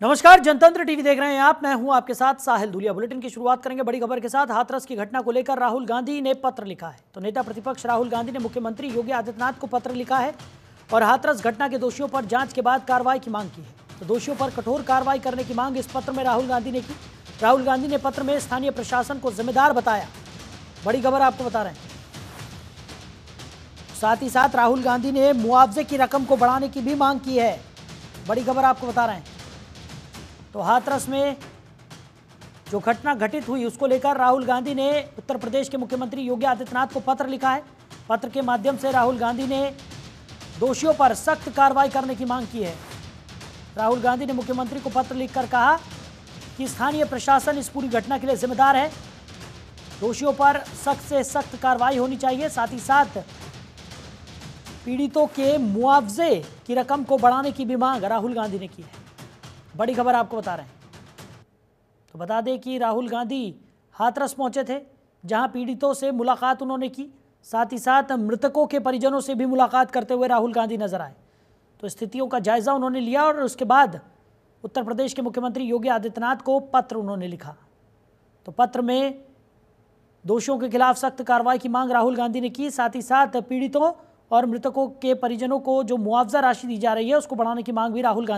नमस्कार, जनतंत्र टीवी देख रहे हैं आप। मैं हूं आपके साथ साहिल धुलिया। बुलेटिन की शुरुआत करेंगे बड़ी खबर के साथ। हाथरस की घटना को लेकर राहुल गांधी ने पत्र लिखा है। तो नेता प्रतिपक्ष राहुल गांधी ने मुख्यमंत्री योगी आदित्यनाथ को पत्र लिखा है और हाथरस घटना के दोषियों पर जांच के बाद कार्रवाई की मांग की है। तो दोषियों पर कठोर कार्रवाई करने की मांग इस पत्र में राहुल गांधी ने की। राहुल गांधी ने पत्र में स्थानीय प्रशासन को जिम्मेदार बताया। बड़ी खबर आपको बता रहे हैं। साथ ही साथ राहुल गांधी ने मुआवजे की रकम को बढ़ाने की भी मांग की है। बड़ी खबर आपको बता रहे हैं। तो हाथरस में जो घटना घटित हुई उसको लेकर राहुल गांधी ने उत्तर प्रदेश के मुख्यमंत्री योगी आदित्यनाथ को पत्र लिखा है। पत्र के माध्यम से राहुल गांधी ने दोषियों पर सख्त कार्रवाई करने की मांग की है। राहुल गांधी ने मुख्यमंत्री को पत्र लिखकर कहा कि स्थानीय प्रशासन इस पूरी घटना के लिए जिम्मेदार है। दोषियों पर सख्त से सख्त कार्रवाई होनी चाहिए। साथ ही साथ पीड़ितों के मुआवजे की रकम को बढ़ाने की भी मांग राहुल गांधी ने की है। बड़ी खबर आपको बता रहे हैं। तो बता दें कि राहुल गांधी हाथरस पहुंचे थे, जहां पीड़ितों से मुलाकात उन्होंने की। साथ ही साथ मृतकों के परिजनों से भी मुलाकात करते हुए राहुल गांधी नजर आए। तो स्थितियों का जायजा उन्होंने लिया और उसके बाद उत्तर प्रदेश के मुख्यमंत्री योगी आदित्यनाथ को पत्र उन्होंने लिखा। तो पत्र में दोषियों के खिलाफ सख्त कार्रवाई की मांग राहुल गांधी ने की। साथ ही साथ पीड़ितों और मृतकों के परिजनों को जो मुआवजा राशि दी जा रही है उसको बढ़ाने की मांग भी राहुल गांधी